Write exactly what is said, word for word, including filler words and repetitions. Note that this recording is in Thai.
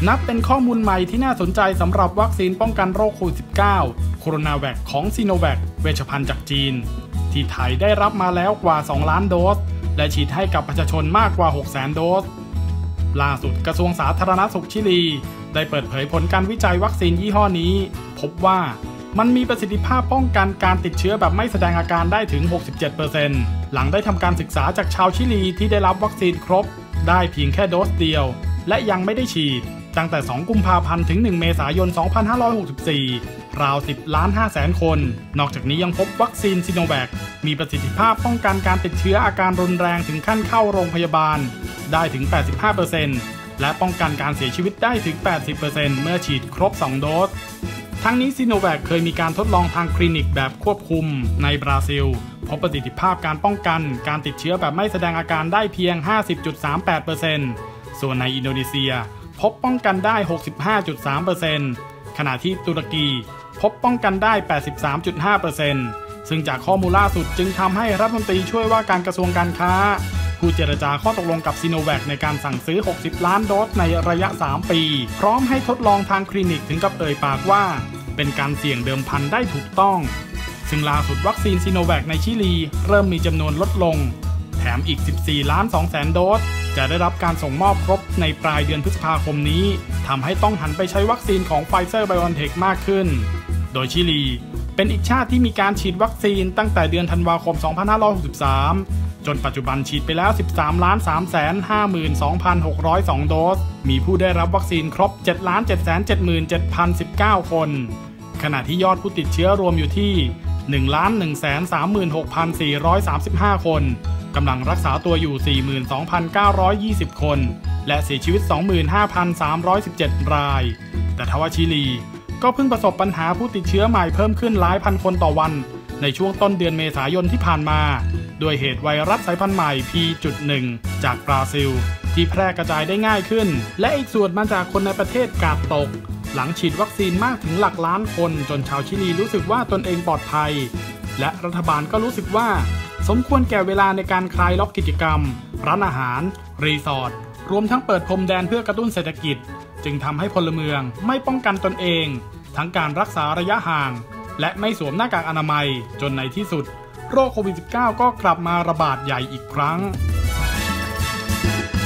นับเป็นข้อมูลใหม่ที่น่าสนใจสำหรับวัคซีนป้องกันโรคโควิด สิบเก้า โคโรนาแวคของซีโนแวคเวชภัณฑ์จากจีนที่ไทยได้รับมาแล้วกว่าสองล้านโดสและฉีดให้กับประชาชนมากกว่าหกแสนโดสล่าสุดกระทรวงสาธารณสุขชิลีได้เปิดเผยผลการวิจัยวัคซีนยี่ห้อนี้พบว่ามันมีประสิทธิภาพป้องกันการติดเชื้อแบบไม่แสดงอาการได้ถึง หกสิบเจ็ดเปอร์เซ็นต์ หลังได้ทำการศึกษาจากชาวชิลีที่ได้รับวัคซีนครบได้เพียงแค่โดสเดียวและยังไม่ได้ฉีดตั้งแต่สองกุมภาพันธ์ถึงหนึ่งเมษายนสองพันห้าร้อยหกสิบสี่ราวสิบล้านห้าแสนคนนอกจากนี้ยังพบวัคซีนซิโนแวคมีประสิทธิภาพป้องกันการติดเชื้ออาการรุนแรงถึงขั้นเข้าโรงพยาบาลได้ถึง แปดสิบห้าเปอร์เซ็นต์ และป้องกันการเสียชีวิตได้ถึง แปดสิบเปอร์เซ็นต์ เมื่อฉีดครบสองโดสทั้งนี้ซิโนแวคเคยมีการทดลองทางคลินิกแบบควบคุมในบราซิลพบประสิทธิภาพการป้องกันการติดเชื้อแบบไม่แสดงอาการได้เพียง ห้าสิบจุดสามแปดเปอร์เซ็นต์ ส่วนในอินโดนีเซียพบป้องกันได้ หกสิบห้าจุดสามเปอร์เซ็นต์ ขณะที่ตุรกีพบป้องกันได้ แปดสิบสามจุดห้าเปอร์เซ็นต์ ซึ่งจากข้อมูลล่าสุดจึงทำให้รัฐมนตรีช่วยว่าการกระทรวงการค้าผู้เจรจาข้อตกลงกับซิโนแวคในการสั่งซื้อหกสิบล้านโดสในระยะสามปีพร้อมให้ทดลองทางคลินิกถึงกับเอ่ยปากว่าเป็นการเสี่ยงเดิมพันได้ถูกต้องซึ่งล่าสุดวัคซีนซิโนแวคในชิลีเริ่มมีจำนวนลดลงแถมอีกสิบสี่ล้านสองแสนโดสจะได้รับการส่งมอบครบในปลายเดือนพฤษภาคมนี้ทำให้ต้องหันไปใช้วัคซีนของ Pfizer BioNTech มากขึ้นโดยชิลีเป็นอีกชาติที่มีการฉีดวัคซีนตั้งแต่เดือนธันวาคมสองพันห้าร้อยหกสิบสามจนปัจจุบันฉีดไปแล้ว สิบสามล้านสามแสนห้าหมื่นสองพันหกร้อยสอง โดสมีผู้ได้รับวัคซีนครบ เจ็ดล้านเจ็ดแสนเจ็ดหมื่นเจ็ดพันสิบเก้า คนขณะที่ยอดผู้ติดเชื้อรวมอยู่ที่ หนึ่งล้านหนึ่งแสนสามหมื่นหกพันสี่ร้อยสามสิบห้า คนกำลังรักษาตัวอยู่ สี่หมื่นสองพันเก้าร้อยยี่สิบ คนและเสียชีวิต สองหมื่นห้าพันสามร้อยสิบเจ็ด รายแต่ทว่าชิลีก็เพิ่งประสบปัญหาผู้ติดเชื้อใหม่เพิ่มขึ้นหลายพันคนต่อวันในช่วงต้นเดือนเมษายนที่ผ่านมาด้วยเหตุไวรัสสายพันธุ์ใหม่ พี จุดหนึ่ง จากบราซิลที่แพร่กระจายได้ง่ายขึ้นและอีกส่วนมาจากคนในประเทศกาดตกหลังฉีดวัคซีนมากถึงหลักล้านคนจนชาวชิลีรู้สึกว่าตนเองปลอดภัยและรัฐบาลก็รู้สึกว่าสมควรแก่เวลาในการคลายล็อกกิจกรรมร้านอาหารรีสอร์ทรวมทั้งเปิดพรมแดนเพื่อกระตุ้นเศรษฐกิจจึงทำให้พลเมืองไม่ป้องกันตนเองทั้งการรักษาระยะห่างและไม่สวมหน้ากากอนามัยจนในที่สุดโรคโควิด สิบเก้า ก็กลับมาระบาดใหญ่อีกครั้ง